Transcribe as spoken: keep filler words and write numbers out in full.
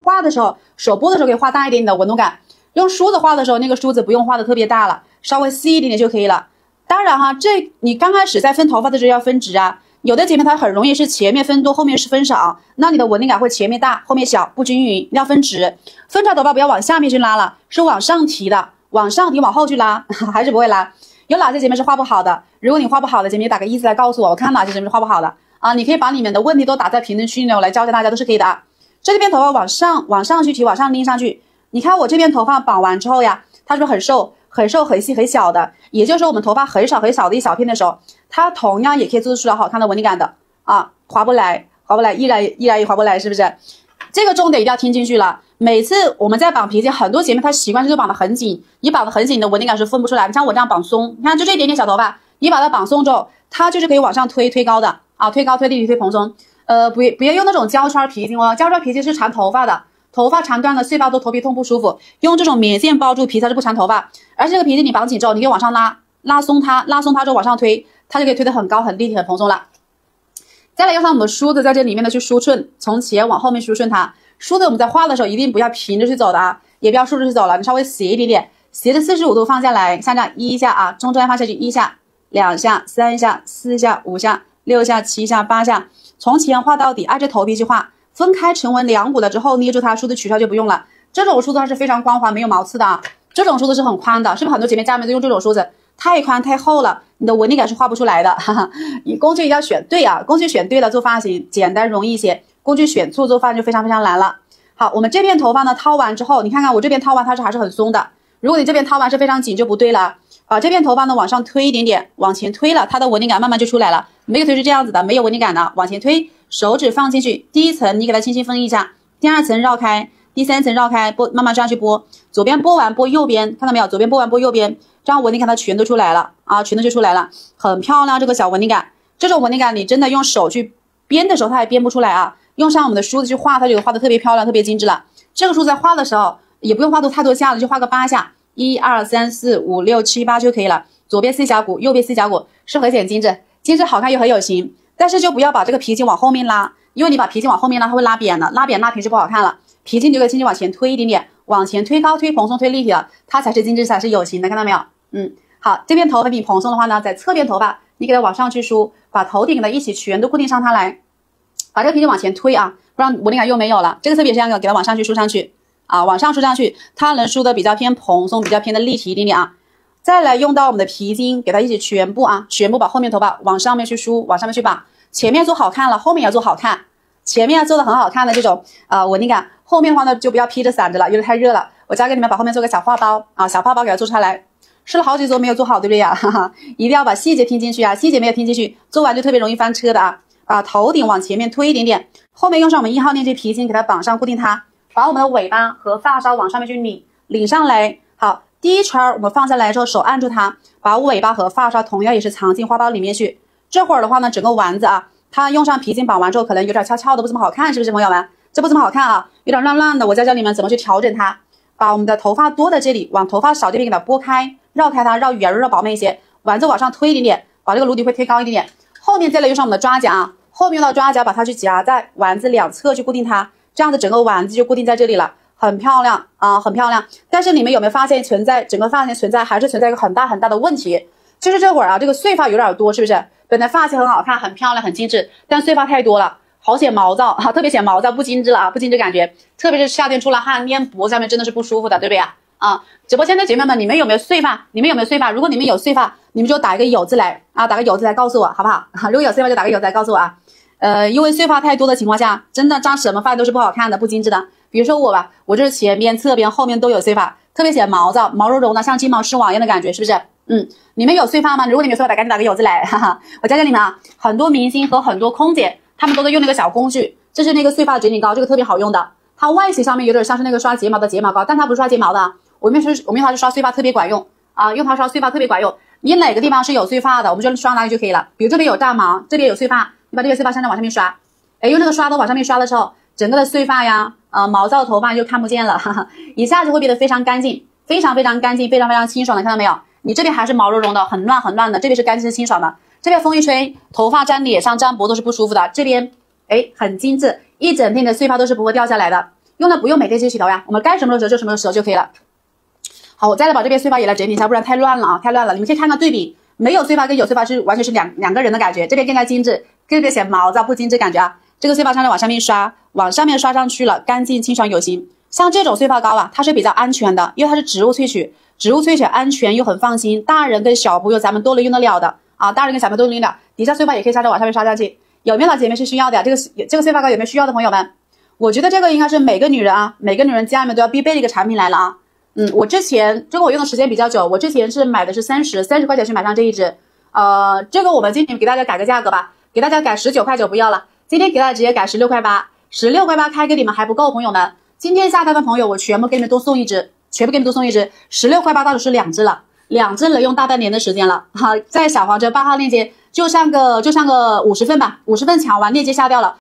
画的时候，手拨的时候可以画大一点点的纹路感。用梳子画的时候，那个梳子不用画的特别大了，稍微细一点点就可以了。当然哈，这你刚开始在分头发的时候要分直啊。有的姐妹她很容易是前面分多，后面是分少，那你的纹理感会前面大，后面小，不均匀，要分直。分出来头发不要往下面去拉了，是往上提的，往上提往后去拉，还是不会拉。有哪些姐妹是画不好的？如果你画不好的姐妹，打个一字来告诉我，我看哪些姐妹是画不好的啊？你可以把你们的问题都打在评论区里面，我来教教大家都是可以的啊。这边头发往上往上去提，往上拎上去。你看我这边头发绑完之后呀，它是不是很瘦？很瘦很细很小的，也就是说我们头发很少很少的一小片的时候，它同样也可以做出来好看的纹理感的啊，划不来划不来，一来一来一划不来，是不是？这个重点一定要听进去了。每次我们在绑皮筋，很多姐妹她习惯就绑得很紧，你绑得很紧，你的纹理感是分不出来。你像我这样绑松，你看就这一点点小头发，你把它绑松之后，它就是可以往上推推高的啊，推高推立体推蓬松。呃，不不要用那种胶圈皮筋哦，胶圈皮筋是缠头发的。头发缠断了，碎发多，头皮痛不舒服，用这种棉线包住皮它是不缠头发。而且这个皮筋你绑紧之后，你可以往上拉，拉松它，拉松它之后往上推，它就可以推得很高、很立体、很蓬松了。再来用上我们的梳子在这里面的去梳顺，从前往后面梳顺它。梳子我们在画的时候一定不要平着去走的啊，也不要竖着去走了，你稍微斜一点点，斜的四十五度放下来，像这样一下啊，中间放下去一下、两下、三下、四下、五下、六下、七下、八下，从前画到底，挨着头皮去画。分开成纹两股了之后，捏住它，梳子取出来就不用了。这种梳子它是非常光滑，没有毛刺的啊。这种梳子是很宽的，是不是很多姐妹家里面都用这种梳子？太宽太厚了，你的纹理感是画不出来的。哈哈，你工具一定要选对啊，工具选对了做发型简单容易一些，工具选错做发型就非常非常难了。好，我们这片头发呢掏完之后，你看看我这边掏完它是还是很松的。如果你这边掏完是非常紧就不对了。把这片头发呢往上推一点点，往前推了，它的纹理感慢慢就出来了。没有推是这样子的，没有纹理感的，往前推。手指放进去，第一层你给它轻轻分一下，第二层绕开，第三层绕开，拨慢慢这样去拨，左边拨完拨右边，看到没有？左边拨完拨右边，这样纹理感它全都出来了啊，全都就出来了，很漂亮。这个小纹理感，这种纹理感你真的用手去编的时候它还编不出来啊，用上我们的梳子去画，它就画的特别漂亮，特别精致了。这个梳子在画的时候也不用画出太多下了，就画个八下，一二三四五六七八就可以了。左边四峡谷，右边四峡谷，是很显精致，精致好看又很有型。但是就不要把这个皮筋往后面拉，因为你把皮筋往后面拉，它会拉扁了，拉扁拉平就不好看了。皮筋就可以轻轻往前推一点点，往前推高、推蓬松、推立体了，它才是精致，才是有型的，看到没有？嗯，好，这边头发你蓬松的话呢，在侧边头发你给它往上去梳，把头顶给它一起全都固定上它来，把这个皮筋往前推啊，不然纹理感又没有了。这个侧边是这样的，给它往上去梳上去啊，往上梳上去，它能梳的比较偏蓬松，比较偏的立体一点点啊。再来用到我们的皮筋，给它一起全部啊，全部把后面头发往上面去梳，往上面去绑。前面做好看了，后面也要做好看。前面要做的很好看的这种呃纹理感，后面的话呢就不要披着散着了，有点太热了。我教给你们把后面做个小花苞啊，小花苞给它做出来。试了好几周没有做好，对不对呀？哈哈，一定要把细节听进去啊，细节没有听进去，做完就特别容易翻车的啊。把头顶往前面推一点点，后面用上我们一号链接皮筋给它绑上固定它，把我们的尾巴和发梢往上面去拧，拧上来。好。第一圈我们放下来之后，手按住它，把尾巴和发梢同样也是藏进花苞里面去。这会儿的话呢，整个丸子啊，它用上皮筋绑完之后，可能有点翘翘的，不怎么好看，是不是朋友们？这不怎么好看啊，有点乱乱的。我教教你们怎么去调整它。把我们的头发多的这里往头发少这边给它拨开，绕开它，绕圆绕饱满一些，丸子往上推一点点，把这个颅底会推高一点点。后面再来用上我们的抓夹啊，后面用到抓夹，把它去夹在丸子两侧去固定它，这样子整个丸子就固定在这里了。很漂亮啊，很漂亮。但是你们有没有发现存在整个发型存在还是存在一个很大很大的问题，就是这会儿啊，这个碎发有点多，是不是？本来发型很好看，很漂亮，很精致，但碎发太多了，好显毛躁啊，特别显毛躁，不精致了啊，不精致感觉。特别是夏天出了汗，粘脖子上面真的是不舒服的，对不对啊？啊，直播间的姐妹们，你们有没有碎发？你们有没有碎发？如果你们有碎发，你们就打一个有字来啊，打个有字来告诉我，好不好？如果有碎发就打个有字来告诉我啊。呃，因为碎发太多的情况下，真的扎什么发型都是不好看的，不精致的。比如说我吧，我就是前边、侧边、后面都有碎发，特别显毛躁，毛茸茸的，像金毛狮王一样的感觉，是不是？嗯，你们有碎发吗？如果你们有碎发，赶紧打个有字来，哈哈。我教教你们啊，很多明星和很多空姐，他们都在用那个小工具，这是那个碎发整理膏，这个特别好用的。它外形上面有点像是那个刷睫毛的睫毛膏，但它不是刷睫毛的，我们是，我们用它是刷碎发，特别管用啊，用它刷碎发特别管用。你哪个地方是有碎发的，我们就刷哪里就可以了。比如这边有炸毛，这边有碎发，你把这个碎发向上往上面刷，哎，用这个刷头往上面刷的时候，整个的碎发呀，呃，毛躁的头发就看不见了，哈哈，一下子会变得非常干净，非常非常干净，非常非常清爽的，看到没有？你这边还是毛茸茸的，很乱很乱的，这边是干净清爽的。这边风一吹，头发沾脸上沾脖都是不舒服的。这边，哎，很精致，一整片的碎发都是不会掉下来的。 用的不用每天去洗头呀，我们该什么时候就什么时候就可以了。好，我再来把这边碎发也来整理一下，不然太乱了啊，太乱了。你们可以看看对比，没有碎发跟有碎发是完全是两两个人的感觉，这边更加精致，这边显毛躁不精致感觉啊。这个碎发霜呢往上面刷，往上面刷上去了，干净清爽有型。像这种碎发膏啊，它是比较安全的，因为它是植物萃取，植物萃取安全又很放心，大人跟小朋友咱们都能用得了的啊，大人跟小朋友都能用的。底下碎发也可以擦着往上面刷上去，有没有老姐妹是需要的呀？这个这个碎发膏有没有需要的朋友们？我觉得这个应该是每个女人啊，每个女人家里面都要必备的一个产品来了啊。嗯，我之前这个我用的时间比较久，我之前是买的是三十三十块钱去买上这一支，呃，这个我们今天给大家改个价格吧，给大家改十九块九不要了，今天给大家直接改十六块八，十六块八开给你们还不够，朋友们，今天下单的朋友我全部给你们多送一支，全部给你们多送一支，十六块八到手是两支了，两支能用大半年的时间了，哈，在小黄车八号链接就上个就上个五十份吧，五十份抢完链接下掉了，